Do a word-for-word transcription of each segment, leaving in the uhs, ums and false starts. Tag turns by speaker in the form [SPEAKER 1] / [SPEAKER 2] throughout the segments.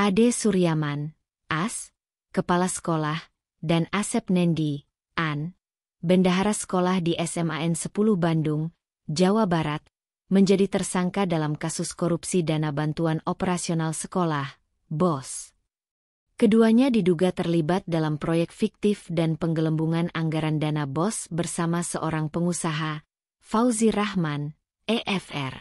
[SPEAKER 1] Ade Suryaman, As, Kepala Sekolah, dan Asep Nendi, An, Bendahara Sekolah di S M A N sepuluh Bandung, Jawa Barat, menjadi tersangka dalam kasus korupsi dana bantuan operasional sekolah, B O S. Keduanya diduga terlibat dalam proyek fiktif dan penggelembungan anggaran dana B O S bersama seorang pengusaha, Fauzi Rahman, E F R.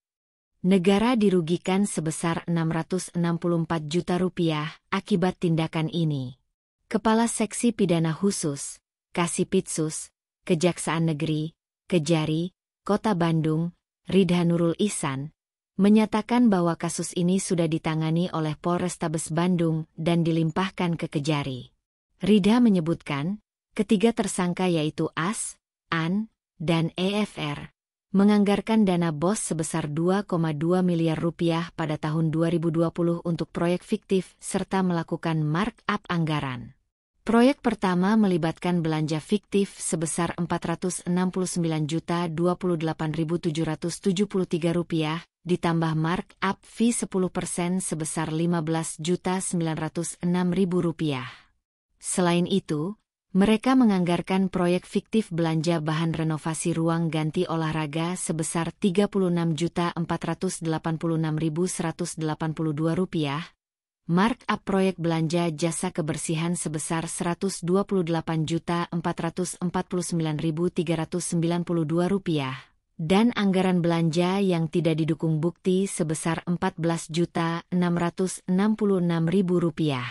[SPEAKER 1] Negara dirugikan sebesar enam ratus enam puluh empat juta rupiah akibat tindakan ini. Kepala Seksi Pidana Khusus, Kasipitsus, Kejaksaan Negeri, Kejari, Kota Bandung, Ridha Nurul Ihsan, menyatakan bahwa kasus ini sudah ditangani oleh Polrestabes Bandung dan dilimpahkan ke Kejari. Ridha menyebutkan, ketiga tersangka yaitu As, An, dan E F R, menganggarkan dana B O S sebesar dua koma dua miliar rupiah pada tahun dua ribu dua puluh untuk proyek fiktif serta melakukan markup anggaran. Proyek pertama melibatkan belanja fiktif sebesar empat ratus enam puluh sembilan juta dua puluh delapan ribu tujuh ratus tujuh puluh tiga rupiah, ditambah markup fee sepuluh persen sebesar lima belas juta sembilan ratus enam ribu rupiah. Selain itu, mereka menganggarkan proyek fiktif belanja bahan renovasi ruang ganti olahraga sebesar tiga puluh enam juta empat ratus delapan puluh enam ribu seratus delapan puluh dua rupiah, markup proyek belanja jasa kebersihan sebesar seratus dua puluh delapan juta empat ratus empat puluh sembilan ribu tiga ratus sembilan puluh dua rupiah, dan anggaran belanja yang tidak didukung bukti sebesar empat belas juta enam ratus enam puluh enam ribu rupiah.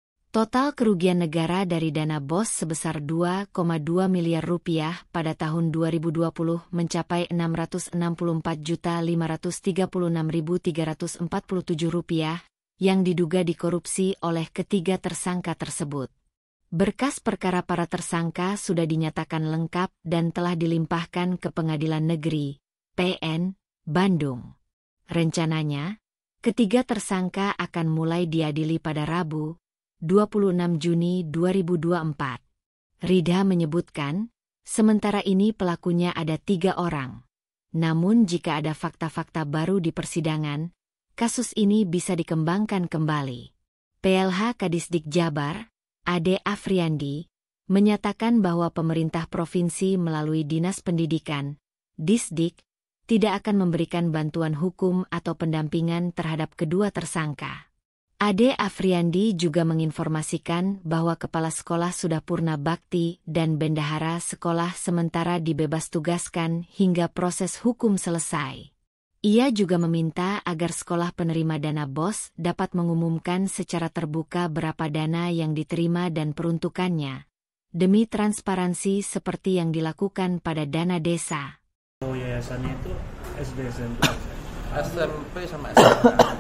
[SPEAKER 1] Total kerugian negara dari dana B O S sebesar dua koma dua miliar rupiah pada tahun dua ribu dua puluh mencapai enam ratus enam puluh empat juta lima ratus tiga puluh enam ribu tiga ratus empat puluh tujuh rupiah, yang diduga dikorupsi oleh ketiga tersangka tersebut. Berkas perkara para tersangka sudah dinyatakan lengkap dan telah dilimpahkan ke Pengadilan Negeri, P N, Bandung. Rencananya, ketiga tersangka akan mulai diadili pada Rabu, dua puluh enam Juni dua ribu dua puluh empat. Ridha menyebutkan, sementara ini pelakunya ada tiga orang. Namun jika ada fakta-fakta baru di persidangan, kasus ini bisa dikembangkan kembali. P L H Kadisdik Jabar, Ade Afriandi, menyatakan bahwa pemerintah provinsi melalui Dinas Pendidikan, Disdik, tidak akan memberikan bantuan hukum atau pendampingan terhadap kedua tersangka. Ade Afriandi juga menginformasikan bahwa kepala sekolah sudah purna bakti dan bendahara sekolah sementara dibebas tugaskan hingga proses hukum selesai. Ia juga meminta agar sekolah penerima dana B O S dapat mengumumkan secara terbuka berapa dana yang diterima dan peruntukannya, demi transparansi seperti yang dilakukan pada dana desa.
[SPEAKER 2] Oh, yayasannya itu S D S M P?
[SPEAKER 3] S M P sama S M A.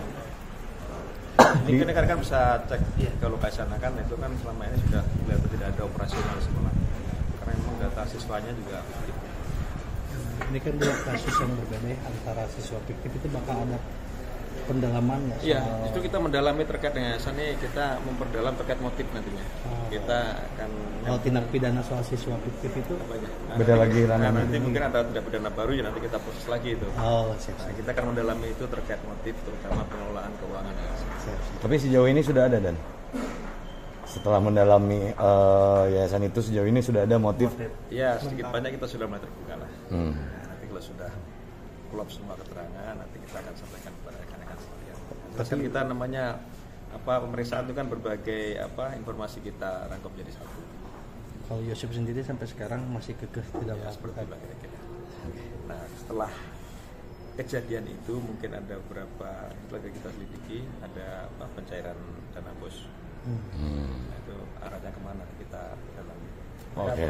[SPEAKER 3] Ini kan rekan bisa cek ya, ke lokasi sana kan itu kan selama ini sudah kelihatan tidak ada operasional sekolah karena memang data siswanya juga fiktif.
[SPEAKER 2] Ini kan dua kasus yang berbeda antara siswa fiktif itu bakal ada pendalaman ya?
[SPEAKER 3] Iya, soal... itu kita mendalami terkait dengan yayasan ini, kita memperdalam terkait motif nantinya. Oh. Kita akan
[SPEAKER 2] kalau tindak pidana soal siswa fiktif itu
[SPEAKER 3] nah,
[SPEAKER 4] beda
[SPEAKER 3] nanti,
[SPEAKER 4] lagi
[SPEAKER 3] nah, nanti mungkin ada tindak pidana baru ya nanti kita proses lagi itu.
[SPEAKER 2] Oh, siap, siap.
[SPEAKER 3] Nah, kita akan mendalami itu terkait motif terutama pengelolaan keuangan yayasan.
[SPEAKER 4] Siap, siap. Tapi sejauh ini sudah ada dan setelah mendalami uh, yayasan itu sejauh ini sudah ada motif?
[SPEAKER 3] Ya sedikit banyak kita sudah mulai terbuka lah.
[SPEAKER 4] Hmm.
[SPEAKER 3] Nah, nanti kalau sudah klop semua keterangan nanti kita akan sampaikan kepada rekan-rekan sekalian. Terus kan kita namanya apa pemeriksaan itu kan berbagai apa informasi kita rangkum jadi satu.
[SPEAKER 2] Kalau Yosep sendiri sampai sekarang masih kekeh tidak
[SPEAKER 3] ya, seperti itu kira-kira. Nah setelah kejadian itu mungkin ada beberapa lagi kita selidiki ada apa, pencairan dana B O S. Hmm. Nah, itu arahnya kemana kita dalami.
[SPEAKER 4] Oke.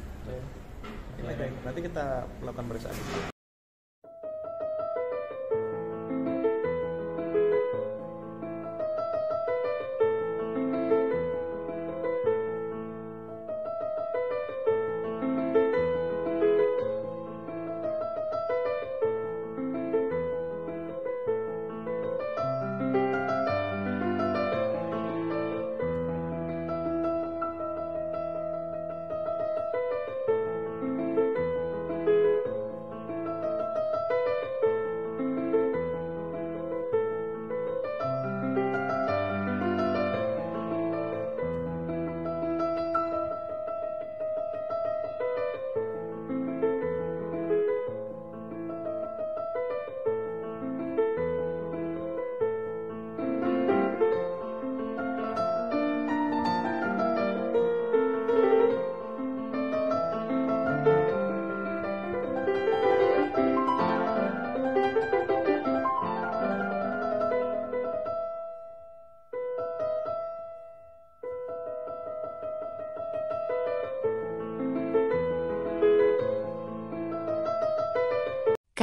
[SPEAKER 3] Okay. Nanti kita melakukan pemeriksaan itu.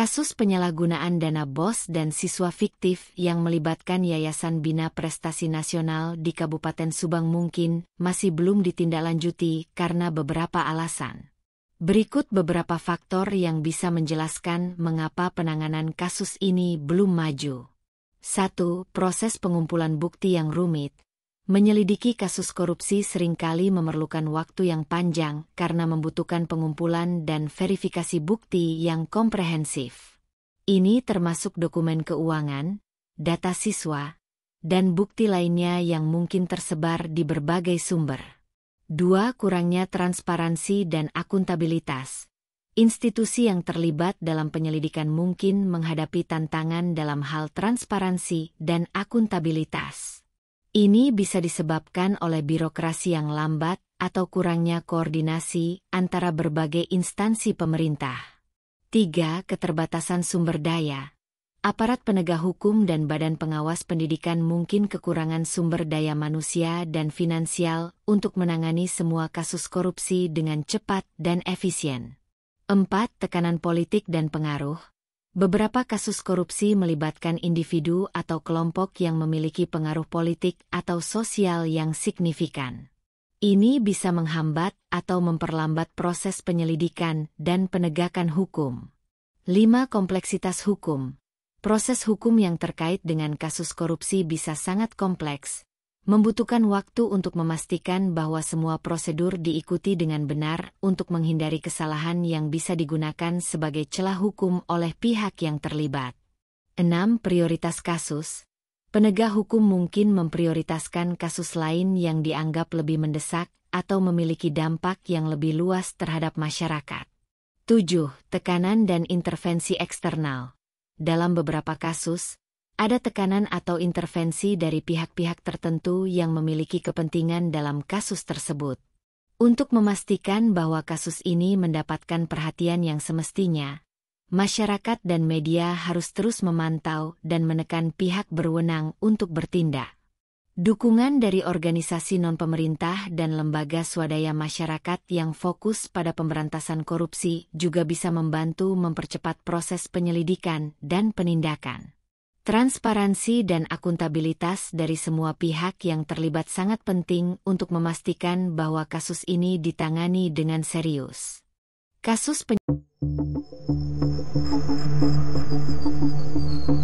[SPEAKER 1] Kasus penyalahgunaan dana B O S dan siswa fiktif yang melibatkan Yayasan Bina Prestasi Nasional di Kabupaten Subang mungkin masih belum ditindaklanjuti karena beberapa alasan. Berikut beberapa faktor yang bisa menjelaskan mengapa penanganan kasus ini belum maju. satu. Proses pengumpulan bukti yang rumit. Menyelidiki kasus korupsi seringkali memerlukan waktu yang panjang karena membutuhkan pengumpulan dan verifikasi bukti yang komprehensif. Ini termasuk dokumen keuangan, data siswa, dan bukti lainnya yang mungkin tersebar di berbagai sumber. Dua. Kurangnya transparansi dan akuntabilitas. Institusi yang terlibat dalam penyelidikan mungkin menghadapi tantangan dalam hal transparansi dan akuntabilitas. Ini bisa disebabkan oleh birokrasi yang lambat atau kurangnya koordinasi antara berbagai instansi pemerintah. Tiga. Keterbatasan sumber daya. Aparat penegak hukum dan badan pengawas pendidikan mungkin kekurangan sumber daya manusia dan finansial untuk menangani semua kasus korupsi dengan cepat dan efisien. Empat. Tekanan politik dan pengaruh. Beberapa kasus korupsi melibatkan individu atau kelompok yang memiliki pengaruh politik atau sosial yang signifikan. Ini bisa menghambat atau memperlambat proses penyelidikan dan penegakan hukum. Lima. Kompleksitas hukum. Proses hukum yang terkait dengan kasus korupsi bisa sangat kompleks, membutuhkan waktu untuk memastikan bahwa semua prosedur diikuti dengan benar untuk menghindari kesalahan yang bisa digunakan sebagai celah hukum oleh pihak yang terlibat. Enam. Prioritas kasus. Penegak hukum mungkin memprioritaskan kasus lain yang dianggap lebih mendesak atau memiliki dampak yang lebih luas terhadap masyarakat. Tujuh. Tekanan dan intervensi eksternal. Dalam beberapa kasus, ada tekanan atau intervensi dari pihak-pihak tertentu yang memiliki kepentingan dalam kasus tersebut. Untuk memastikan bahwa kasus ini mendapatkan perhatian yang semestinya, masyarakat dan media harus terus memantau dan menekan pihak berwenang untuk bertindak. Dukungan dari organisasi non-pemerintah dan lembaga swadaya masyarakat yang fokus pada pemberantasan korupsi juga bisa membantu mempercepat proses penyelidikan dan penindakan. Transparansi dan akuntabilitas dari semua pihak yang terlibat sangat penting untuk memastikan bahwa kasus ini ditangani dengan serius. Kasus pen